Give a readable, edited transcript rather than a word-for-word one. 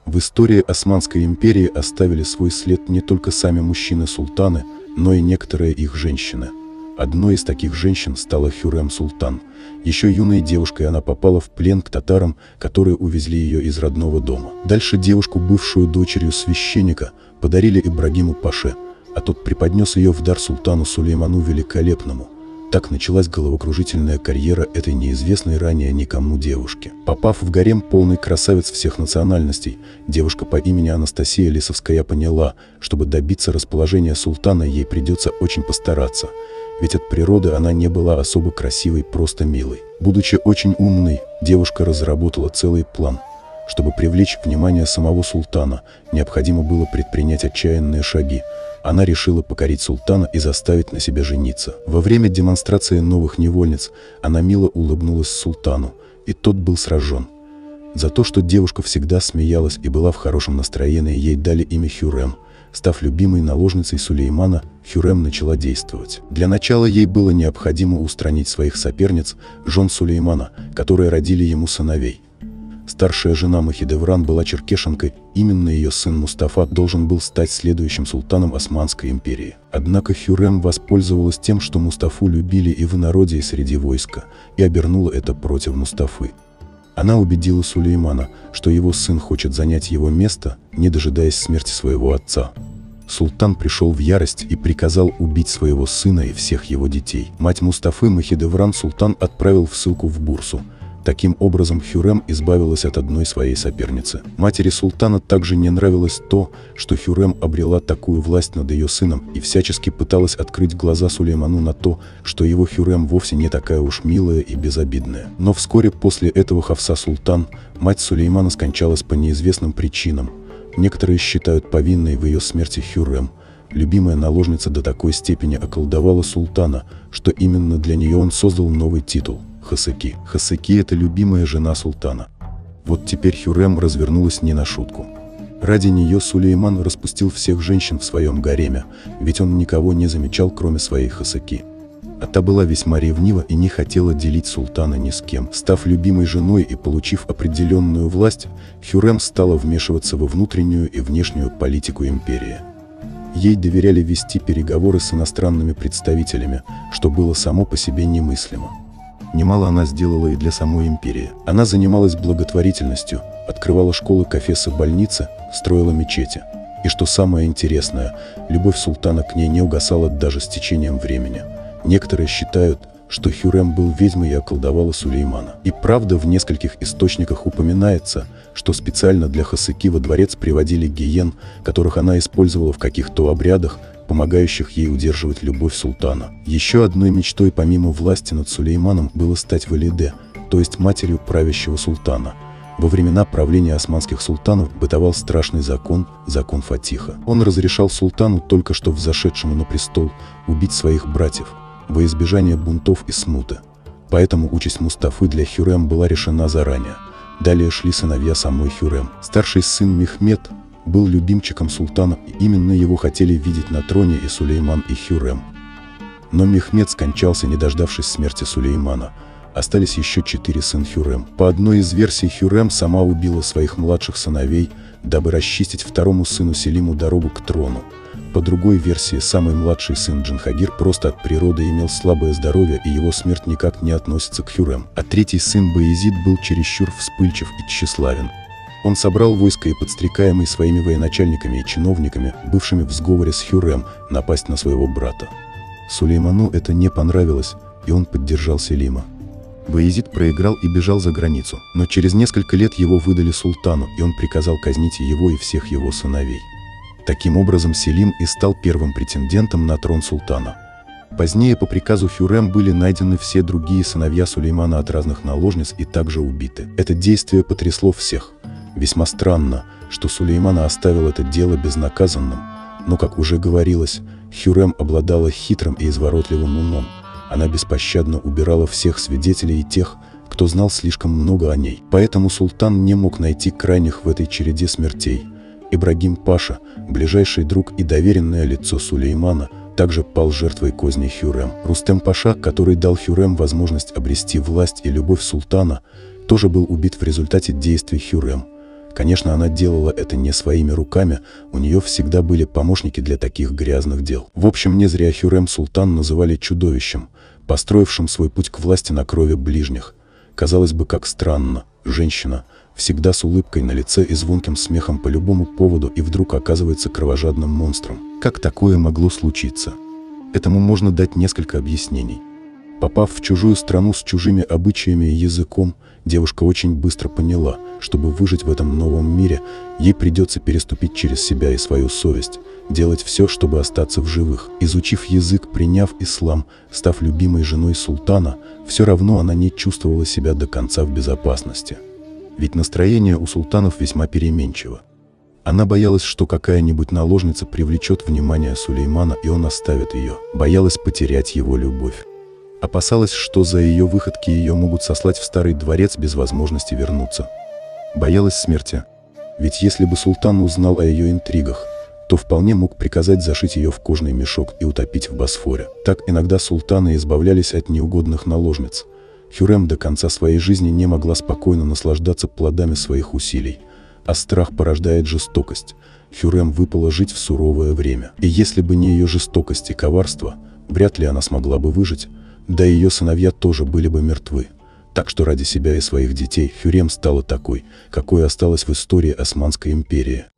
В истории Османской империи оставили свой след не только сами мужчины-султаны, но и некоторые их женщины. Одной из таких женщин стала Хюррем Султан. Еще юной девушкой она попала в плен к татарам, которые увезли ее из родного дома. Дальше девушку, бывшую дочерью священника, подарили Ибрагиму Паше, а тот преподнес ее в дар султану Сулейману Великолепному. Так началась головокружительная карьера этой неизвестной ранее никому девушки. Попав в гарем, полный красавиц всех национальностей, девушка по имени Анастасия Лисовская поняла, чтобы добиться расположения султана, ей придется очень постараться. Ведь от природы она не была особо красивой, просто милой. Будучи очень умной, девушка разработала целый план. Чтобы привлечь внимание самого султана, необходимо было предпринять отчаянные шаги. Она решила покорить султана и заставить на себя жениться. Во время демонстрации новых невольниц она мило улыбнулась султану, и тот был сражен. За то, что девушка всегда смеялась и была в хорошем настроении, ей дали имя Хюррем. Став любимой наложницей Сулеймана, Хюррем начала действовать. Для начала ей было необходимо устранить своих соперниц, жен Сулеймана, которые родили ему сыновей. Старшая жена Махидевран была черкешенкой, именно ее сын Мустафа должен был стать следующим султаном Османской империи. Однако Хюррем воспользовалась тем, что Мустафу любили и в народе, и среди войска, и обернула это против Мустафы. Она убедила Сулеймана, что его сын хочет занять его место, не дожидаясь смерти своего отца. Султан пришел в ярость и приказал убить своего сына и всех его детей. Мать Мустафы, Махидевран, султан отправил в ссылку в Бурсу. Таким образом, Хюррем избавилась от одной своей соперницы. Матери султана также не нравилось то, что Хюррем обрела такую власть над ее сыном и всячески пыталась открыть глаза Сулейману на то, что его Хюррем вовсе не такая уж милая и безобидная. Но вскоре после этого Хафса Султан, мать Сулеймана, скончалась по неизвестным причинам. Некоторые считают повинной в ее смерти Хюррем. Любимая наложница до такой степени околдовала султана, что именно для нее он создал новый титул – Хасыки. Хасыки – это любимая жена султана. Вот теперь Хюррем развернулась не на шутку. Ради нее Сулейман распустил всех женщин в своем гареме, ведь он никого не замечал, кроме своей Хасыки. А та была весьма ревнива и не хотела делить султана ни с кем. Став любимой женой и получив определенную власть, Хюррем стала вмешиваться во внутреннюю и внешнюю политику империи. Ей доверяли вести переговоры с иностранными представителями, что было само по себе немыслимо. Немало она сделала и для самой империи. Она занималась благотворительностью, открывала школы, кафесы, больницы, строила мечети. И что самое интересное, любовь султана к ней не угасала даже с течением времени. Некоторые считают, что Хюррем был ведьмой и околдовала Сулеймана. И правда, в нескольких источниках упоминается, что специально для Хасыки во дворец приводили гиен, которых она использовала в каких-то обрядах, помогающих ей удерживать любовь султана. Еще одной мечтой помимо власти над Сулейманом было стать валиде, то есть матерью правящего султана. Во времена правления османских султанов бытовал страшный закон – закон Фатиха. Он разрешал султану, только что взошедшему на престол, убить своих братьев во избежание бунтов и смуты. Поэтому участь Мустафы для Хюррем была решена заранее. Далее шли сыновья самой Хюррем. Старший сын Мехмед был любимчиком султана, и именно его хотели видеть на троне и Сулейман, и Хюррем. Но Мехмед скончался, не дождавшись смерти Сулеймана. Остались еще 4 сына Хюррем. По одной из версий, Хюррем сама убила своих младших сыновей, дабы расчистить второму сыну Селиму дорогу к трону. По другой версии, самый младший сын Джанхагир просто от природы имел слабое здоровье, и его смерть никак не относится к Хюррем. А третий сын Баязид был чересчур вспыльчив и тщеславен. Он собрал войско и, подстрекаемый своими военачальниками и чиновниками, бывшими в сговоре с Хюррем, напасть на своего брата. Сулейману это не понравилось, и он поддержал Селима. Баязид проиграл и бежал за границу, но через несколько лет его выдали султану, и он приказал казнить его и всех его сыновей. Таким образом, Селим и стал первым претендентом на трон султана. Позднее по приказу Хюррем были найдены все другие сыновья Сулеймана от разных наложниц и также убиты. Это действие потрясло всех. Весьма странно, что Сулеймана оставил это дело безнаказанным, но, как уже говорилось, Хюррем обладала хитрым и изворотливым умом. Она беспощадно убирала всех свидетелей и тех, кто знал слишком много о ней. Поэтому султан не мог найти крайних в этой череде смертей. Ибрагим Паша, ближайший друг и доверенное лицо Сулеймана, также пал жертвой козней Хюррем. Рустем Паша, который дал Хюррем возможность обрести власть и любовь султана, тоже был убит в результате действий Хюррем. Конечно, она делала это не своими руками, у нее всегда были помощники для таких грязных дел. В общем, не зря Хюррем Султан называли чудовищем, построившим свой путь к власти на крови ближних. Казалось бы, как странно, женщина, всегда с улыбкой на лице и звонким смехом по любому поводу, и вдруг оказывается кровожадным монстром. Как такое могло случиться? Этому можно дать несколько объяснений. Попав в чужую страну с чужими обычаями и языком, девушка очень быстро поняла, чтобы выжить в этом новом мире, ей придется переступить через себя и свою совесть, делать все, чтобы остаться в живых. Изучив язык, приняв ислам, став любимой женой султана, все равно она не чувствовала себя до конца в безопасности. Ведь настроение у султанов весьма переменчиво. Она боялась, что какая-нибудь наложница привлечет внимание Сулеймана, и он оставит ее. Боялась потерять его любовь. Опасалась, что за ее выходки ее могут сослать в старый дворец без возможности вернуться. Боялась смерти. Ведь если бы султан узнал о ее интригах, то вполне мог приказать зашить ее в кожаный мешок и утопить в Босфоре. Так иногда султаны избавлялись от неугодных наложниц. Хюррем до конца своей жизни не могла спокойно наслаждаться плодами своих усилий. А страх порождает жестокость. Хюррем выпало жить в суровое время. И если бы не ее жестокость и коварство, вряд ли она смогла бы выжить, да и ее сыновья тоже были бы мертвы. Так что ради себя и своих детей Хюррем стала такой, какой осталась в истории Османской империи.